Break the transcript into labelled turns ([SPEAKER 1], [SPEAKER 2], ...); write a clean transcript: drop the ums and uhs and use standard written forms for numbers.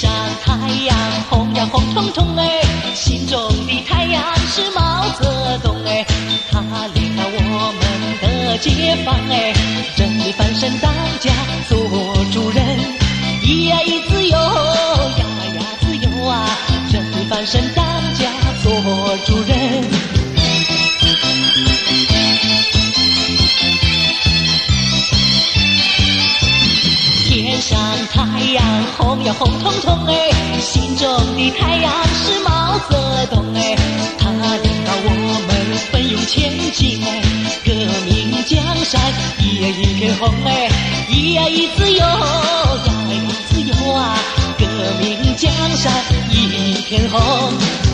[SPEAKER 1] 上太阳红呀红彤彤哎，心中的太阳是毛泽东哎，他领导我们的解放哎，人民翻身当家做主人，咿呀咿自由呀呀自由啊，人民翻身当家做主人。天上太阳红呀红彤彤哎，心中的太阳是毛泽东哎，他领导我们奋勇前进哎，革命江山一片红哎，咿呀咿自由呀呀自由啊，革命江山一片红。